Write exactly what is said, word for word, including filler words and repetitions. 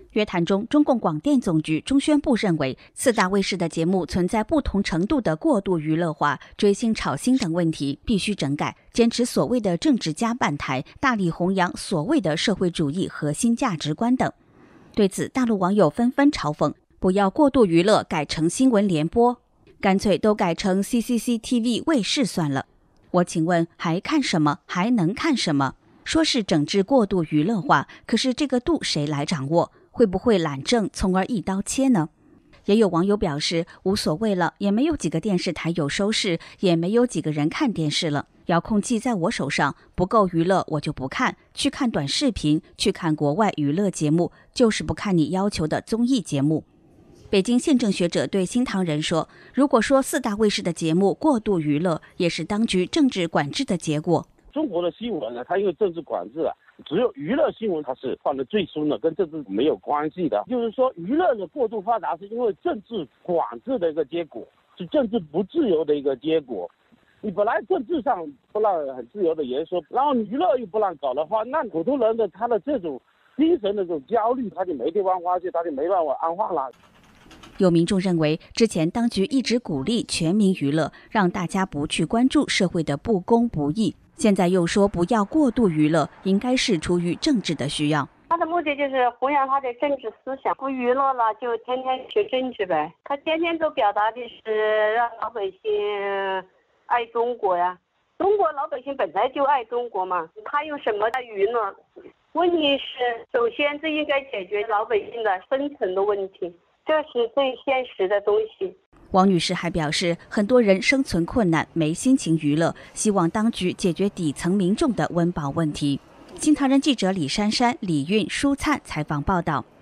约谈中，中共广电总局中宣部认为，四大卫视的节目存在不同程度的过度娱乐化、追星炒新等问题，必须整改，坚持所谓的政治家办台，大力弘扬所谓的社会主义核心价值观等。对此，大陆网友纷纷嘲讽：不要过度娱乐，改成新闻联播，干脆都改成 C C C T V 卫视算了。我请问，还看什么？还能看什么？说是整治过度娱乐化，可是这个度谁来掌握？会不会懒政，从而一刀切呢？也有网友表示无所谓了，也没有几个电视台有收视，也没有几个人看电视了。遥控器在我手上，不够娱乐我就不看，去看短视频，去看国外娱乐节目，就是不看你要求的综艺节目。北京宪政学者对新唐人说，如果说四大卫视的节目过度娱乐，也是当局政治管制的结果。 中国的新闻呢，它因为政治管制啊，只有娱乐新闻它是放得最松的，跟政治没有关系的。就是说，娱乐的过度发达是因为政治管制的一个结果，是政治不自由的一个结果。你本来政治上不让很自由的言说，然后娱乐又不让搞的话，那普通人的他的这种精神的这种焦虑，他就没地方发泄，他就没办法安放了。 有民众认为，之前当局一直鼓励全民娱乐，让大家不去关注社会的不公不义。现在又说不要过度娱乐，应该是出于政治的需要。 他的目的就是弘扬他的政治思想，不娱乐了就天天学政治呗。他天天都表达的是让老百姓爱中国呀，中国老百姓本来就爱中国嘛，他用什么来娱乐？问题是，首先这应该解决老百姓的生存的问题，这是最现实的东西。 王女士还表示，很多人生存困难，没心情娱乐，希望当局解决底层民众的温饱问题。新唐人记者李珊珊、李韵、舒灿采访报道。